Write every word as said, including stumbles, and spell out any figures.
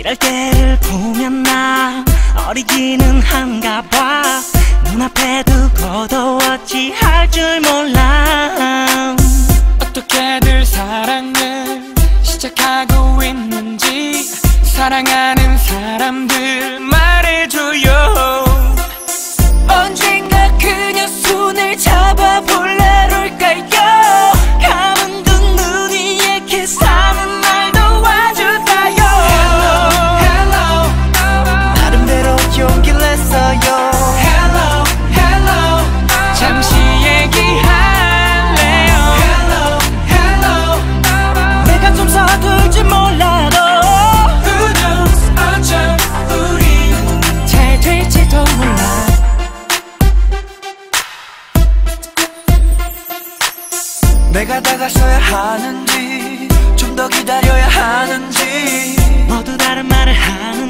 이럴 때를 보면 나 어리기는 한가 봐. 눈앞에 두고도 어찌할 줄 몰라. 어떻게들 사랑을 시작하고 있는지 사랑하는 사람들 말해줘요. 언젠가 그녀 손을 잡아볼래럴까요? 감은 두 눈 위에 키스하는 날 도와줄까요? Hello, hello. 나름대로 용기를 냈어요. Hello, hello. 잠시 얘기할래요. Hello, hello. 내가 좀 서툴지 몰라도 Who knows 어쩜 우리 잘 될지도 몰라. 내가 다가서야 하는지 좀 더 기다려야 하는지 모두 다른 말을 하는